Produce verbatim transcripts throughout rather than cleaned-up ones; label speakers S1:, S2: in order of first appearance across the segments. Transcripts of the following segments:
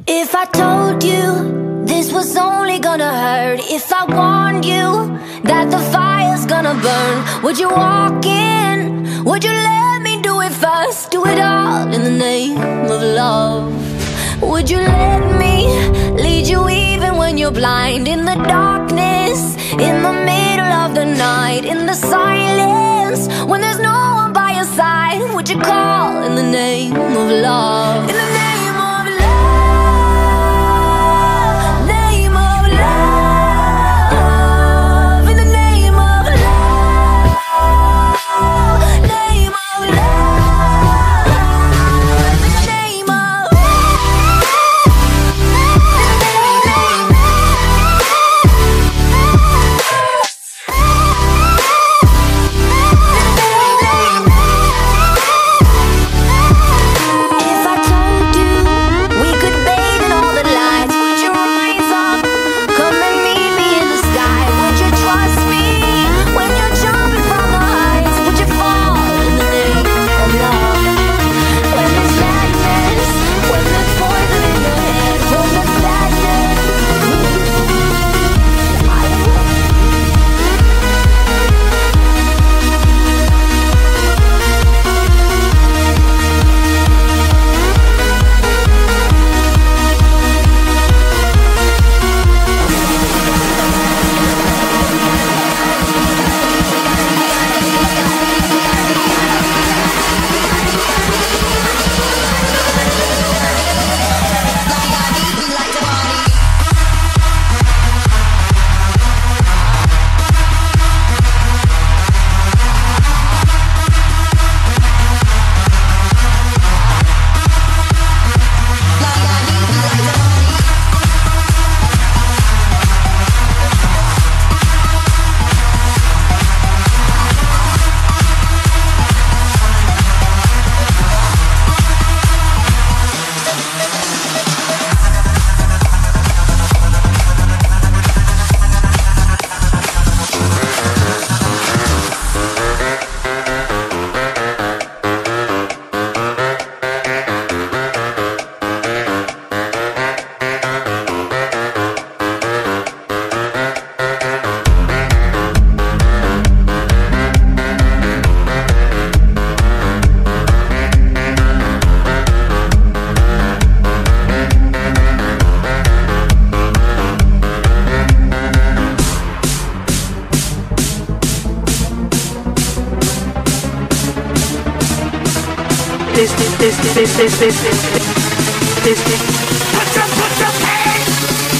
S1: If I told you this was only gonna hurt, if I warned you that the fire's gonna burn, would you walk in? Would you let me do it first? Do it all in the name of love. Would you let me lead you even when you're blind? In the darkness, in the middle of the night, in the silence, when there's no one by your side, would you call in the name of love? In the name
S2: this, this, this, this, this, this, this, this, this. Put your, put your hands.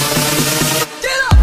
S2: Get up.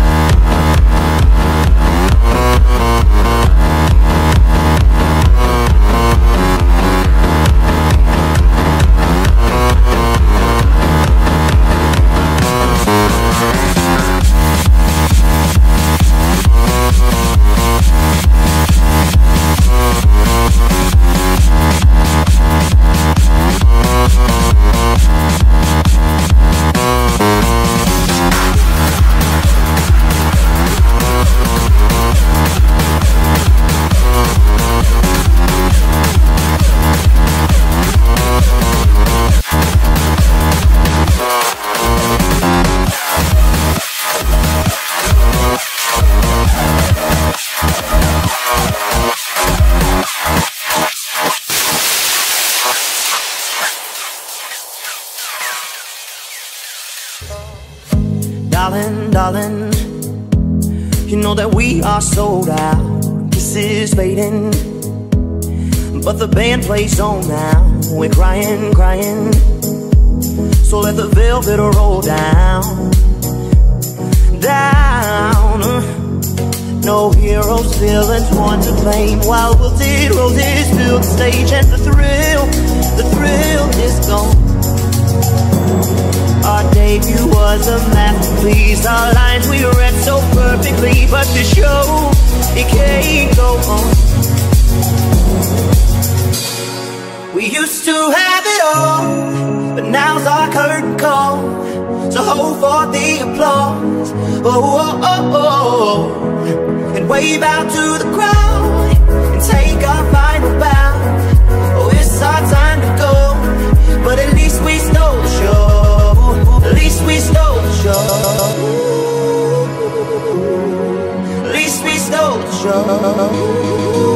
S3: Darling, darling, you know that we are sold out. Kisses fading, but the band plays on now. We're crying, crying, so let the velvet roll down, down. No heroes, villains, one to blame, while wilted roses fill the stage, and the thrill, the thrill is gone. Our debut was a masterpiece. Our lines we read so perfectly, but the show, it can't go on. We used to have it all, but now's our curtain call. So hold for the applause, oh, oh, oh, oh, and wave out to the crowd, and take our final bow. Oh, it's our time to go, but at least we stole the show. At least oh.